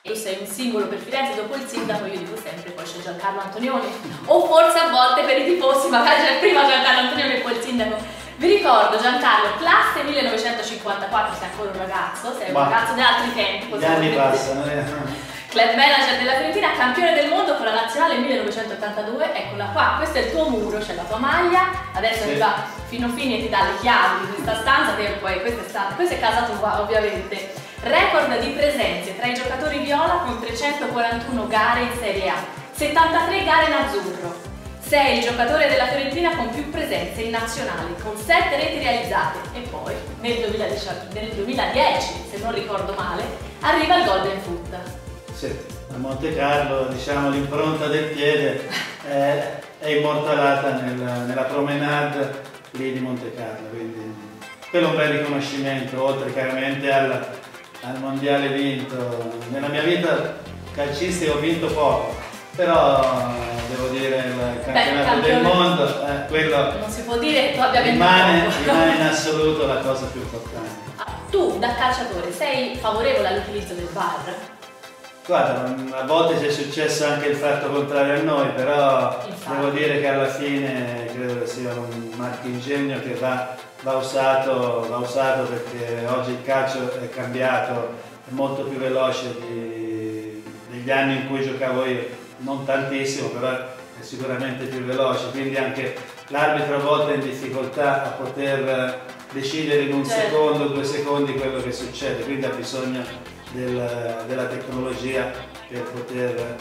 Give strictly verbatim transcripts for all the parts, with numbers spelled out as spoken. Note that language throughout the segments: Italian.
Tu sei un simbolo per Firenze, dopo il sindaco io dico sempre poi c'è Giancarlo Antonioni, o forse a volte per i tifosi magari c'è prima Giancarlo Antonioni e poi il sindaco. Vi ricordo Giancarlo, classe millenovecentocinquantaquattro, sei ancora un ragazzo, sei un Ma ragazzo di altri tempi. Gli anni passano, eh. Club manager della Fiorentina, campione del mondo con la nazionale millenovecentottantadue, eccola qua, questo è il tuo muro, c'è la tua maglia, adesso sì. arriva Fino Fini e ti dà le chiavi di questa stanza, che poi questa è, stata, questa è casa tua ovviamente. Record di presenze tra i giocatori viola con trecentoquarantuno gare in Serie A, settantatré gare in azzurro. Sei il giocatore della Fiorentina con più presenze in nazionali, con sette reti realizzate. E poi nel duemiladieci, nel duemiladieci, se non ricordo male, arriva il Golden Foot. Sì, a Monte Carlo, diciamo, l'impronta del piede è, è immortalata nel, nella promenade lì di Monte Carlo, quindi quello è un bel riconoscimento, oltre chiaramente al, al mondiale vinto. Nella mia vita calcistica ho vinto poco, però devo dire il campionato Beh, del mondo, eh, quello non si può dire che tu abbia vinto rimane, poco. rimane in assoluto la cosa più importante. Tu da calciatore sei favorevole all'utilizzo del V A R? Guarda, a volte ci è successo anche il fatto contrario a noi, però infatti, devo dire che alla fine credo che sia un marchingegno che va, va, usato, va usato perché oggi il calcio è cambiato, è molto più veloce di, degli anni in cui giocavo io, non tantissimo, però è sicuramente più veloce, quindi anche l'arbitro a volte è in difficoltà a poter decidere in un certo. secondo, due secondi quello che succede, quindi ha bisogno Del, della tecnologia per poter,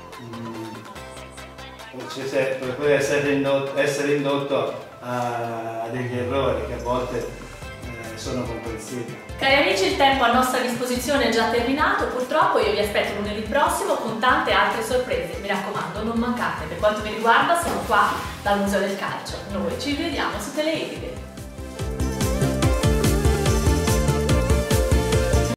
um, per poter essere, indotto, essere indotto a, a degli errori che a volte eh, sono comprensibili. Cari amici, il tempo a nostra disposizione è già terminato, purtroppo io vi aspetto lunedì prossimo con tante altre sorprese, mi raccomando non mancate, per quanto mi riguarda sono qua dal Museo del Calcio, noi ci vediamo su Teleitiche.